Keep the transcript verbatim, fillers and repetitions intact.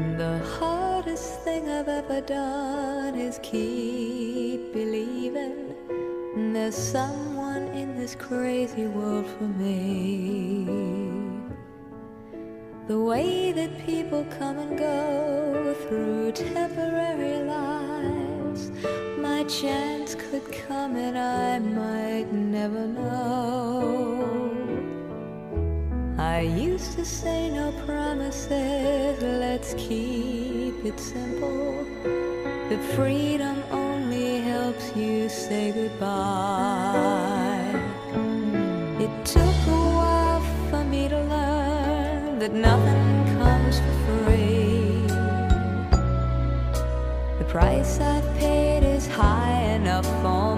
The hardest thing I've ever done is keep believing there's someone in this crazy world for me. The way that people come and go through temporary lives, my chance could come and I might never know. I used to say no promises, let's keep it simple. That freedom only helps you say goodbye. It took a while for me to learn that nothing comes for free. The price I've paid is high enough for